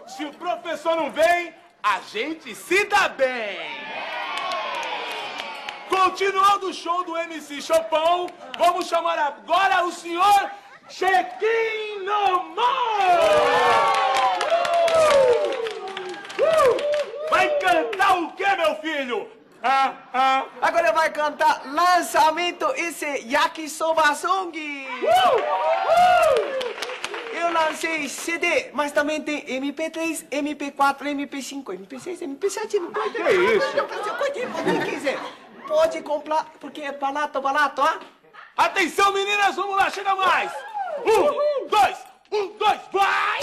Se o professor não vem, a gente se dá bem. Continuando o show do MC Chopão, vamos chamar agora o senhor Chequinho Mó! Vai cantar o quê, meu filho? Agora vai cantar lançamento esse Yakisoba Song. Eu lancei CD, mas também tem MP3, MP4, MP5, MP6, MP7, MP8. Que isso? Quem quiser, pode comprar, porque é barato, ó. Atenção, meninas, vamos lá, chega mais! Um, dois, vai!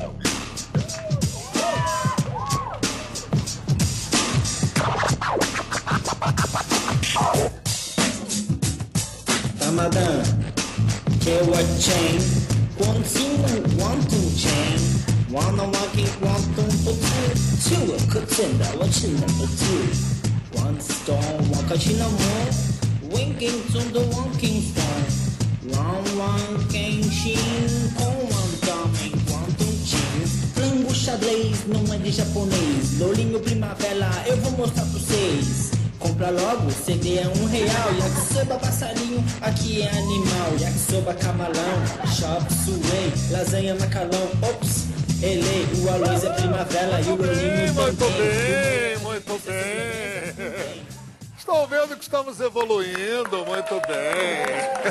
Ramadan, que what chain? 1, 2, 1, 2 chain。Wanna walking， want to不知，就我可真的，我真的不知。One stone， 我可去那么，Winking 中的 Walking Stone。Round one 更新，空王大名广东金。Flango xadrez, não é de japonês. Lourinho primavera, eu vou mostrar pra vocês. Compra logo, CD é R$1. Yakisoba passarinho, aqui é animal. Yakisoba camarão, chop suey, lasanha macarrão. Ops, ele, o arroz é primavera e o lourinho também. Muito bem. Estão vendo que estamos evoluindo, muito bem.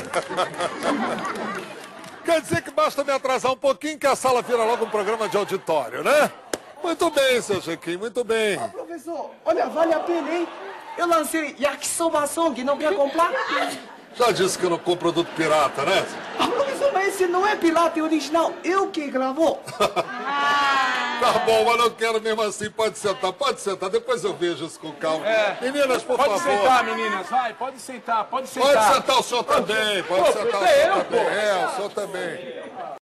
Quer dizer que basta me atrasar um pouquinho que a sala vira logo um programa de auditório, né? Muito bem, seu Chiquinho, muito bem. Professor, olha, vale a pena, hein? Eu lancei Yakisoba Song, não quer comprar? Já disse que eu não compro produto pirata, né? Professor, mas esse não é pirata, é original. Eu que gravou. Tá bom, mas não quero mesmo assim. Pode sentar. Depois eu vejo isso com calma. Meninas, por favor. Pode sentar, meninas, vai, pode sentar. Pode sentar o senhor também. Pode sentar o senhor também. O senhor também.